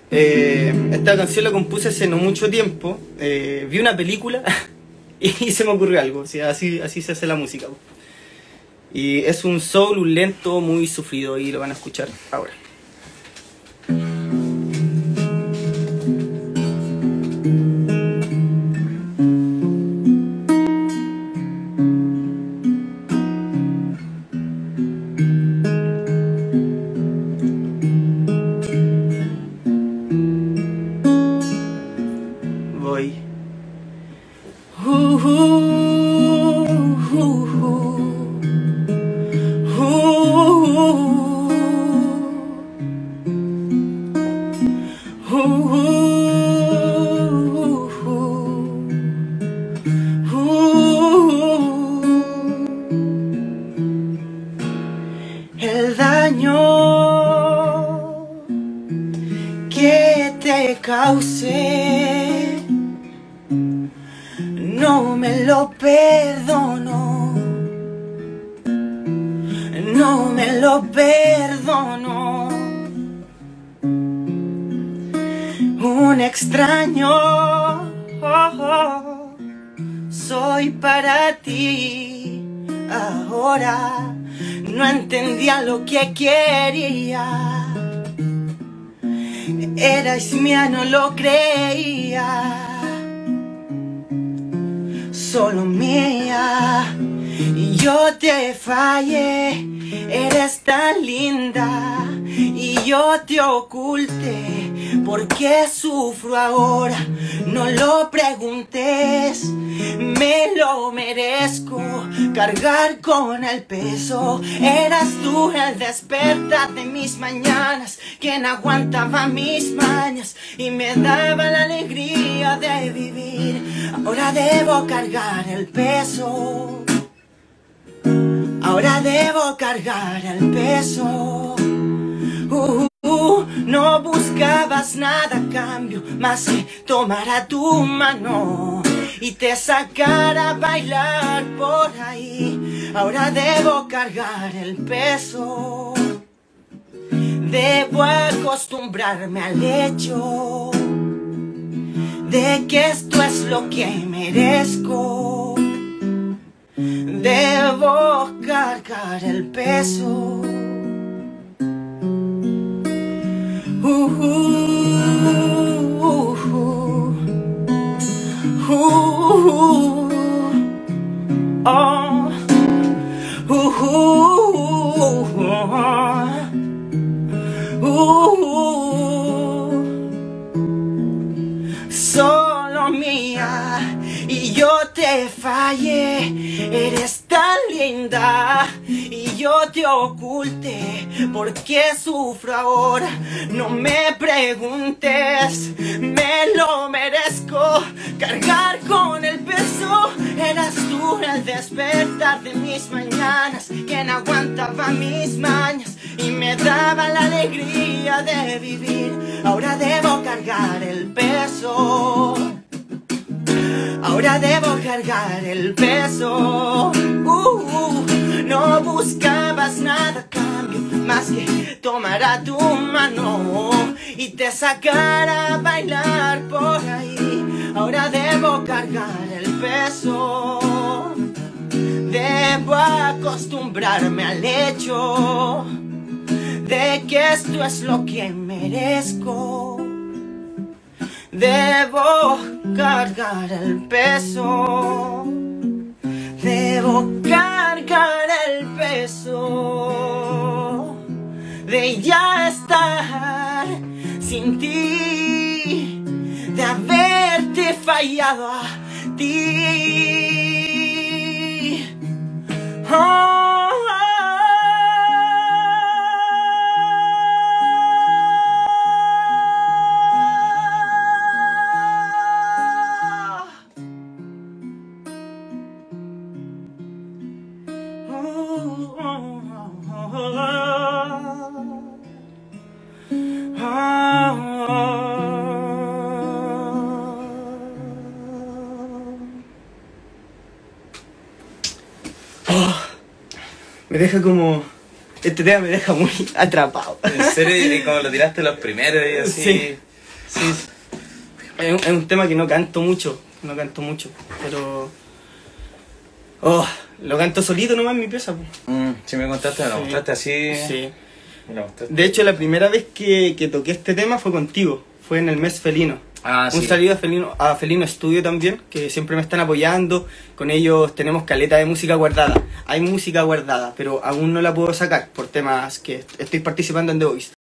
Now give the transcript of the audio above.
Esta canción la compuse hace no mucho tiempo. Vi una película y se me ocurrió algo. O sea, así se hace la música. Y es un soul, un lento muy sufrido, y lo van a escuchar ahora. Voy. El daño que te causé no me lo perdono, no me lo perdono. Un extraño soy para ti ahora. No entendía lo que quería, eras mía, no lo creía, solo mía. Y yo te fallé, eres tan linda, y yo te oculté. ¿Por qué sufro ahora? No lo preguntes, me lo merezco. Cargar con el peso, eras tú el despertar de mis mañanas, quien aguantaba mis mañas y me daba la alegría de vivir. Ahora debo cargar el peso, ahora debo cargar el peso. No buscabas nada a cambio más que tomar a tu mano y te sacara a bailar por ahí. Ahora debo cargar el peso, debo acostumbrarme al hecho de que esto es lo que merezco. Debo cargar el peso. Solo mía, y yo te fallé, eres tan linda y yo te oculté. ¿Por qué sufro ahora? No me preguntes, me lo merezco. Cargar con el peso, eras tú el despertar de mis mañanas, quien aguantaba mis mañas y me daba la alegría de vivir. Ahora debo cargar el peso, ahora debo cargar el peso. No buscabas nada a cambio más que tomar a tu mano y te sacara a bailar por ahí. Ahora debo cargar el peso, debo acostumbrarme al hecho de que esto es lo que merezco. Debo cargar el peso, debo cargar el peso de ya estar sin ti, de haberte fallado a ti. Me deja como... Este tema me deja muy atrapado. ¿En serio? ¿Y como lo tiraste los primeros y así? Sí. Sí. Es un tema que no canto mucho, pero... Oh, lo canto solito nomás en mi pieza. Si me contaste, me lo mostraste así. Sí. Me lo mostraste. De hecho, la primera vez que toqué este tema fue contigo, fue en el mes felino. Un Sí. saludo a Felino Studio también, que siempre me están apoyando. Con ellos tenemos caleta de música guardada. Hay música guardada, pero aún no la puedo sacar por temas que estoy participando en The Voice.